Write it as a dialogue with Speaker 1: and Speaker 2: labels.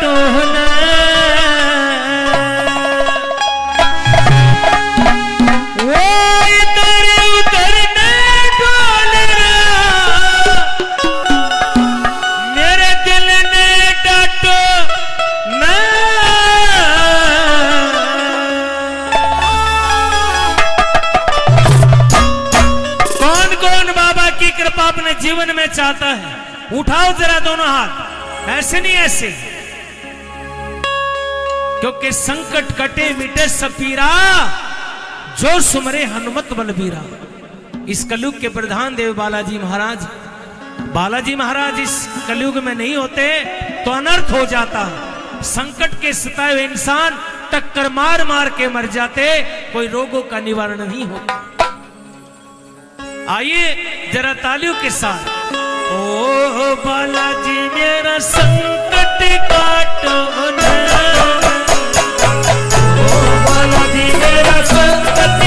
Speaker 1: काटो न वो इधर उधर ने डोल रहा मेरे दिल ने डांटो न कौन कौन बाबा की कृपा अपने जीवन में चाहता है? उठाओ जरा दोनों हाथ, ऐसे नहीं ऐसे, क्योंकि संकट कटे मिटे सपीरा जो सुमरे हनुमत बलबीरा। इस कलयुग के प्रधान देव बालाजी महाराज इस कलयुग में नहीं होते तो अनर्थ हो जाता है। संकट के सताए हुए इंसान टक्कर मार मार के मर जाते, कोई रोगों का निवारण नहीं होता। आइए जरा तालियों के साथ, ओ बालाजी मेरा संकट काटो न, ओ बालाजी मेरा संकट